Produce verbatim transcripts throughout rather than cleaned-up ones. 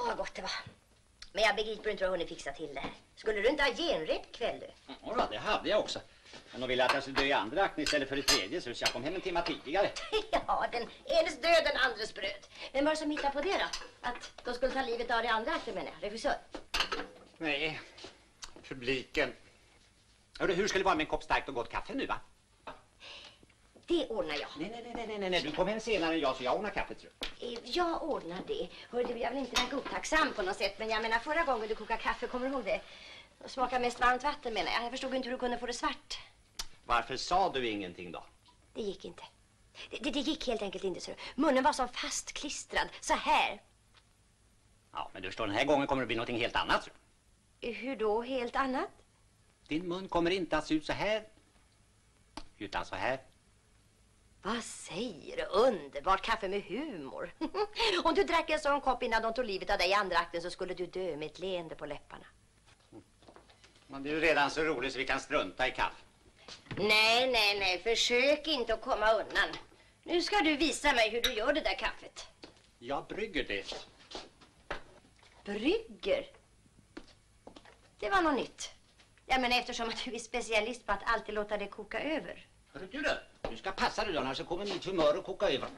vad gott det var. Men jag begriper inte hur hon fixa till det här. Skulle du inte ha genrep kväll du? Ja, det hade jag också. Men de ville att jag skulle dö i andra akten istället för i tredje, så jag kom hem en timme tidigare. Ja, den enes död, den andres bröd. Vem var det som hittade på det då? Att de skulle ta livet av i andra akten, menar jag, regissör? Nej, publiken. Hörru, hur skulle det vara med en kopp starkt och gott kaffe nu, va? Det ordnar jag. Nej, nej, nej, nej, nej, nej. Du kom hem senare än jag, så jag ordnar kaffet, tror jag. Jag ordnar det. Hör du, jag vill inte vara godtacksam på något sätt, men jag menar förra gången du kokade kaffe, kommer du ihåg det? Det smakar mest varmt vatten, menar jag. Jag förstod inte hur du kunde få det svart. Varför sa du ingenting då? Det gick inte. Det, det, det gick helt enkelt inte så. Munnen var så fastklistrad, så här. Ja, men du förstår, den här gången kommer det bli något helt annat, tror jag. Hur då helt annat? Din mun kommer inte att se ut så här, utan så här. Vad säger du? Underbart kaffe med humor. Om du drack en sån kopp innan de tog livet av dig i andra akten så skulle du dö med ett leende på läpparna. Men det är ju redan så roligt så vi kan strunta i kaffe. Nej, nej, nej. Försök inte att komma undan. Nu ska du visa mig hur du gör det där kaffet. Jag brygger det. Brygger? Det var något nytt. Jag menar eftersom att du är specialist på att alltid låta det koka över. Hörru du då, du ska passa dig då, annars så kommer mitt humör att koka över.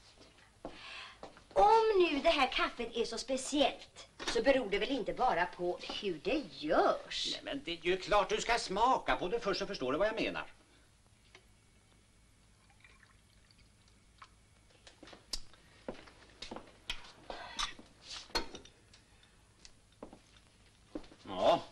Om nu det här kaffet är så speciellt så beror det väl inte bara på hur det görs? Nej, men det är ju klart du ska smaka på det först, så förstår du vad jag menar. Ja.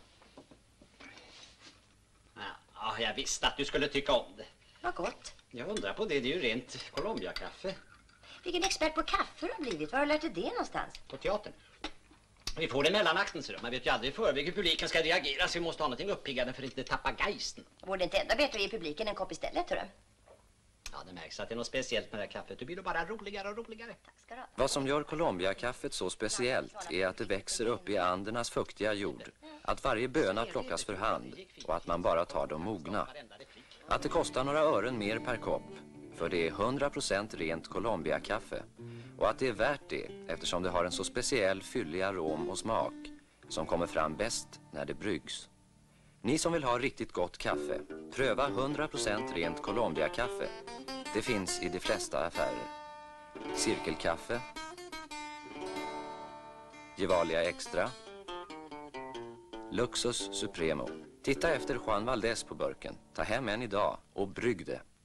Ja, jag visste att du skulle tycka om det. Vad gott. Jag undrar på det, det är ju rent Colombia-kaffe. Vilken expert på kaffe du har blivit. Var har du lärt dig det någonstans? På teatern. Vi får det mellanakten, så man vet ju aldrig i förväg hur publiken ska reagera, så vi måste ha någonting uppiggande för att inte tappa geisten. Vore det inte ändå bättre att ge publiken en kopp istället, tror du? Ja, det märks att det är något speciellt med det här kaffet. Det blir då bara roligare och roligare. Tack ska du ha. Vad som gör Colombia-kaffet så speciellt är att det växer upp i Andernas fuktiga jord, att varje böna plockas för hand och att man bara tar de mogna. Att det kostar några ören mer per kopp, för det är hundra procent rent Colombia-kaffe, och att det är värt det eftersom det har en så speciell fyllig arom och smak som kommer fram bäst när det bryggs. Ni som vill ha riktigt gott kaffe, pröva hundra procent rent Colombia-kaffe. Det finns i de flesta affärer. Cirkelkaffe, Gevalia Extra, Luxus Supremo. Titta efter Juan Valdez på burken. Ta hem en idag och brygg det.